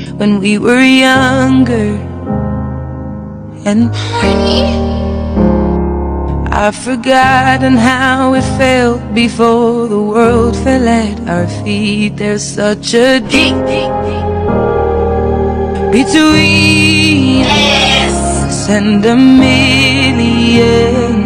when we were younger and horny. I've forgotten how it felt before the world fell at our feet. There's such a deep between us and a million